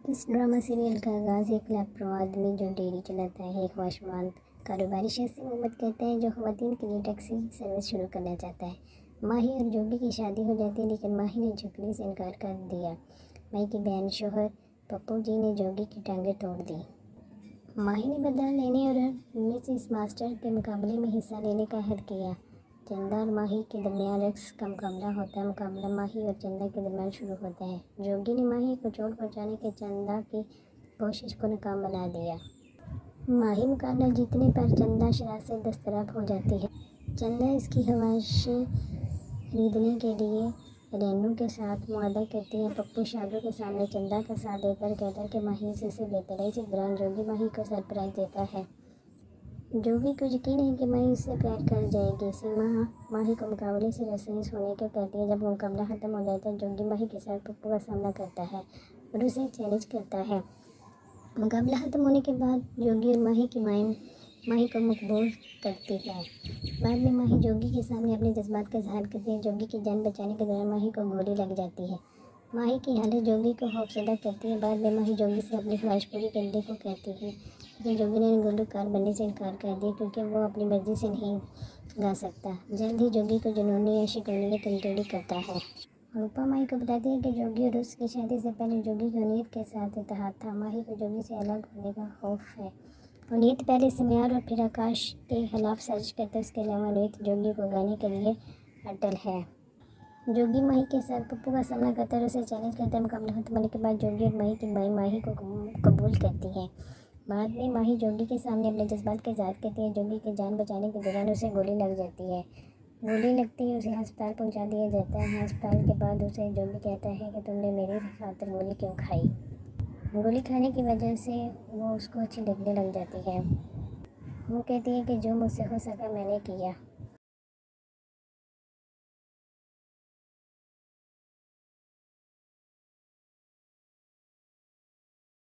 इस drama serial का आगाज़ एक लापरवाह आदमी जो डेयरी चलाता है, एक वाशमान कारोबारी शख्स से मोहब्बत करता है जो ख़वातीन के लिए टैक्सी सर्विस शुरू करना चाहता है। माही और जोगी की शादी हो जाती है, लेकिन माही ने झुकने से इनकार कर दिया। माही के बहन शोहर पप्पू जी ने जोगी की टांगें तोड़ दी। माही ने बदला लेने और मिसेस मास्टर के मुकाबले में हिस्सा लेने का अहद किया। चंदा और माही के दरमियान रक्स का मुकाबला होता है। मुकाबला माही और चंदा के दरमियान शुरू होता है। जोगी ने माही को चोट पहुंचाने के चंदा की कोशिश को नाकाम बना दिया। माही मुकाबला जीतने पर चंदा शराब से दस्तराब हो जाती है। चंदा इसकी हवाशी खरीदने के लिए रेनू के साथ मुआहदा करती है। पप्पू शादू के सामने चंदा का साथ देकर कहता है कि माही से बेहतर है। इसी दौरान जोगी माही को सरप्राइज देता है। जोगी को यकीन है कि माही उससे प्यार कर जाएगी। सीमा माही को मुकाबले से रईस होने को कहती है। जब मुकाबला ख़त्म हो जाता है, जोगी माही के साथ पप्पू का सामना करता है और उसे चैलेंज करता है। मुकाबला ख़त्म होने के बाद जोगी और माही की माही को मकबूल करती है। बाद में माही जोगी के सामने अपने जज्बात का इजहार करती है। जोगी की जान बचाने के दौरान माही को गोली लग जाती है। माही की हालत जोगी को खौफजदा करती है। बाद में माही जोगी से अपनी ख्वाहिश पूरी करने को कहती है, लेकिन जोगी ने गुलकार बनने से इनकार कर दिया क्योंकि वो अपनी मर्जी से नहीं गा सकता। जल्द ही जोगी को जुनूनी या शिकूनी तब्दीली करता है। रूपा माही को बताती है कि जोगी और उसकी शादी से पहले जोगी की उनीत के साथ इत्तेहाद था। माही को जोगी से अलग होने का खौफ है। उनीत पहले समियार और फिर आकाश के खिलाफ साजिश करता है। उसके अलावा उनीत जोगी को गाने के लिए अटल है। जोगी माही के साथ पप्पू का सामना करता है और उसे चैलेंज करता है। मुकाबला खत्म होने के बाद जोगी और माही की माही को कबूल करती है। बाद में माही जोगी के सामने अपने जज्बात का इजहार करती है। जोगी की जान बचाने के दौरान उसे गोली लग जाती है। गोली लगती है उसे अस्पताल पहुंचा दिया जाता है। अस्पताल के बाद उसे जोगी कहता है कि तुमने मेरी खातिर गोली क्यों खाई। गोली खाने की वजह से वो उसको अच्छी लगने लग जाती है। वो कहती है कि जो मुझसे हो सका मैंने किया।